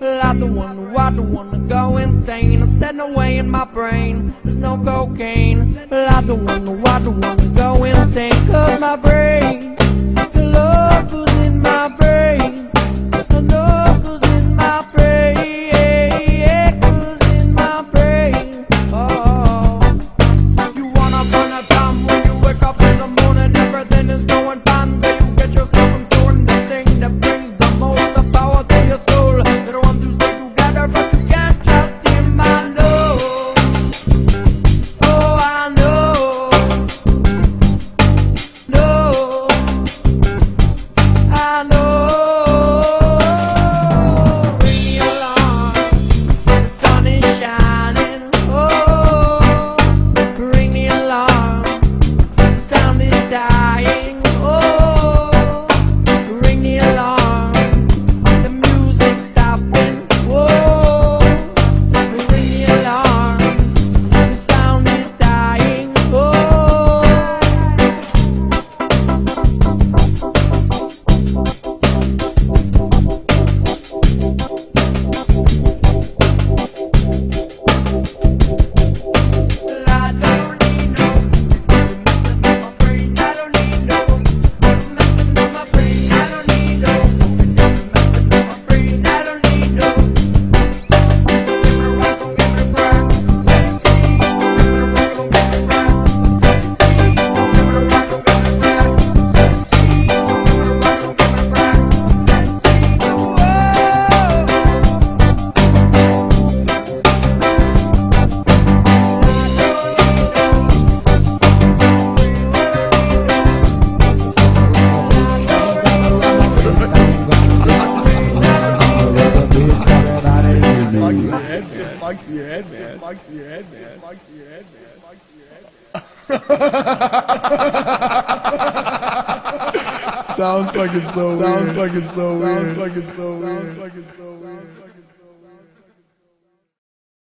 Well, I don't wanna go insane. I said no way in my brain, there's no cocaine. Well, I don't wanna go insane. Cause my brain, the love goes in my brain. The love goes in my brain. It goes in my brain. Oh, you wanna burn a time when you wake up in the morning, everything is going fine. Then you get yourself installed, the thing that brings the most the power to your soul. They don't want to stay together, but you can't trust him. I know. Oh, I know. No, I know. Ring the alarm, the sun is shining. Oh, ring the alarm, the sound is dying. Oh, ring the alarm, the music's stopping. Whoa, ring the alarm, the sound is dying. Oh. Well, I don't need no messing up my brain. I don't need no messing up my brain. I don't need no messing up my brain. I don't need no. Give me a rock, don't give me a crack. Say see. Give me a rock, don't give me a crack. Say see. Give me a rock, don't give me a crack. Say see. Give me a rock, don't give me a crack. Say see. Whoa. Bugs in your head, man. Bugs in your head, man. Bugs in your head, man. Bugs in your head, man. Sounds fucking so weird. Sounds fucking so weird. Sounds fucking so weird.